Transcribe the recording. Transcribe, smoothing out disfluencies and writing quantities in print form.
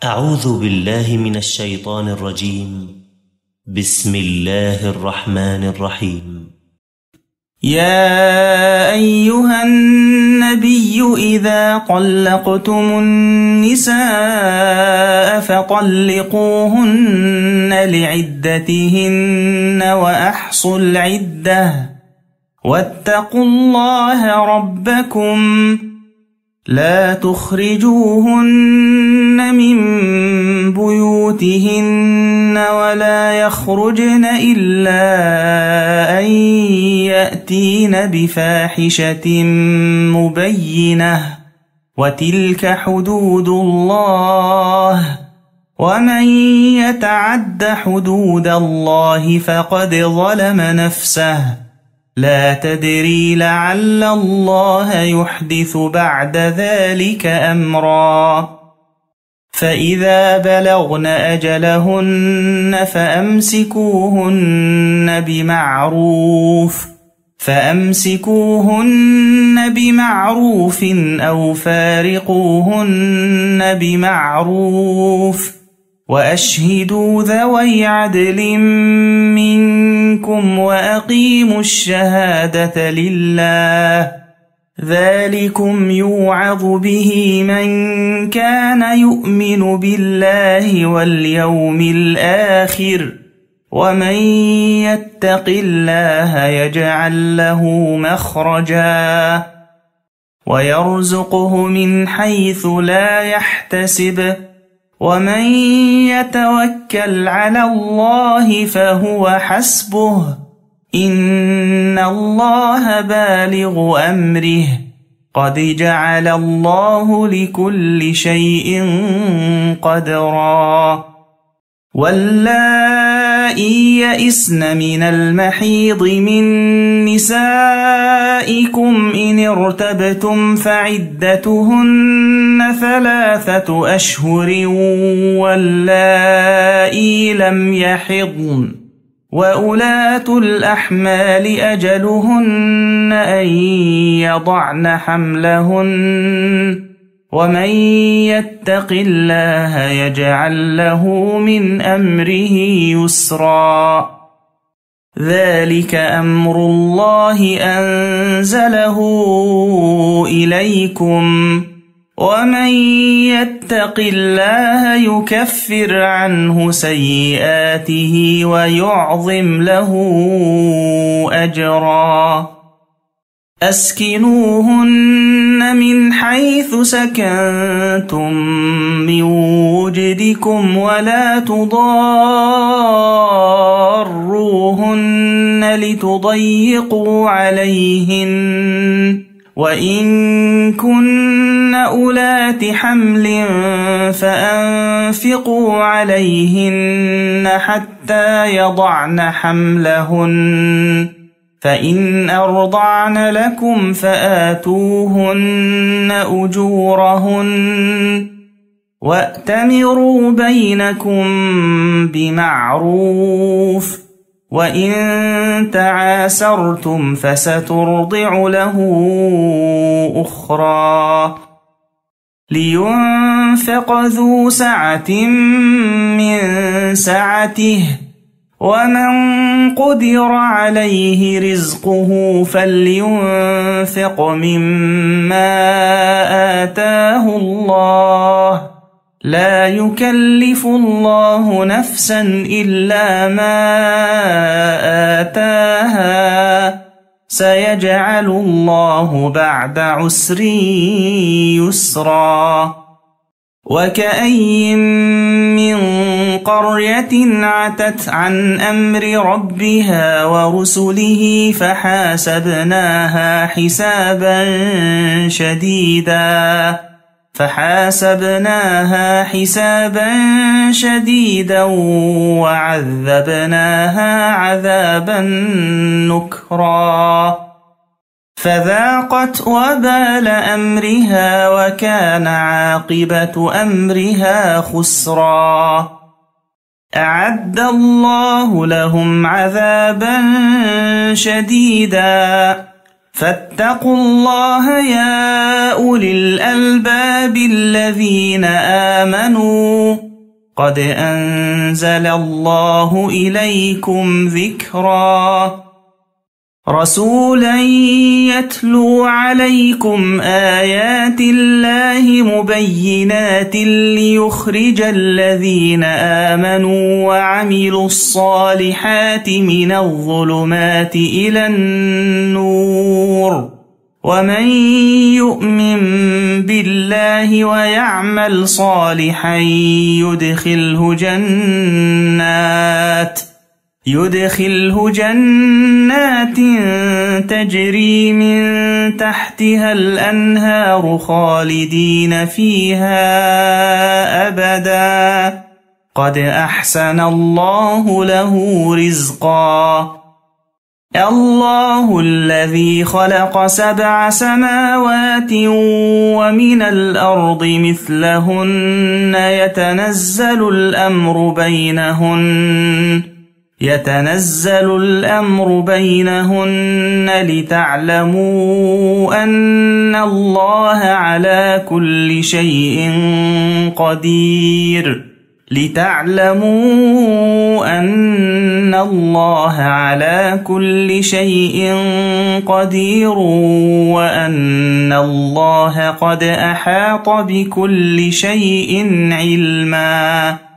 أعوذ بالله من الشيطان الرجيم. بسم الله الرحمن الرحيم. يا أيها النبي إذا طلقتم النساء فطلقوهن لعدتهن وأحصوا العدة واتقوا الله ربكم لا تخرجوهن من بيوتهن ولا يخرجن إلا أن يأتين بفاحشة مبينة وتلك حدود الله ومن يتعد حدود الله فقد ظلم نفسه لا تدري لعل الله يحدث بعد ذلك أمرا فإذا بلغن أجلهن فأمسكوهن بمعروف أو فارقوهن بمعروف وأشهدوا ذوي عدل منكم وأقيموا الشهادة لله ذلكم يوعظ به من كان يؤمن بالله واليوم الآخر ومن يتق الله يجعل له مخرجا ويرزقه من حيث لا يحتسب ومن يتوكل على الله فهو حسبه إن الله بالغ أمره قد جعل الله لكل شيء قدرا واللائي يئسن من المحيض من نسائكم إن ارتبتم فعدتهن 3 أشهر واللائي لم يحضن وأولاة الأحمال أجلهن أن يضعن حملهن ومن يتق الله يجعل له من أمره يسرا ذلك أمر الله أنزله إليكم ومن يتق الله يكفر عنه سيئاته ويعظم له أجرا أسكنوهن من حيث سكنتم من وجدكم ولا تضاروهن لتضيقوا عليهن وإن كن أولات حمل فأنفقوا عليهن حتى يضعن حملهن فإن أرضعن لكم فآتوهن أجورهن وأتمروا بينكم بمعروف وإن تعاسرتم فسترضع له أخرى لينفق ذو سعة من سعته ومن قدر عليه رزقه فلينفق مما آتاه الله لا يكلف الله نفسا إلا ما آتاها سيجعل الله بعد عسر يسرا وكأي من قرية عتت عن أمر ربها ورسله فحاسبناها حسابا شديدا وعذبناها عذابا نكرا فذاقت وبال أمرها وكان عاقبة أمرها خسرا أعد الله لهم عذابا شديدا فاتقوا الله يا أولي الألباب الذين آمنوا قد أنزل الله إليكم ذكرا رسولا يتلو عليكم آيات الله مبينات ليخرج الذين آمنوا وعملوا الصالحات من الظلمات إلى النور ومن يؤمن بالله ويعمل صالحا يدخله جنات تجري من تحتها الأنهار خالدين فيها أبدا قد أحسن الله له رزقا الله الذي خلق 7 سماوات ومن الأرض مثلهن يتنزل الأمر بينهن لتعلموا أن الله على كل شيء قدير وأن الله قد أحاط بكل شيء علما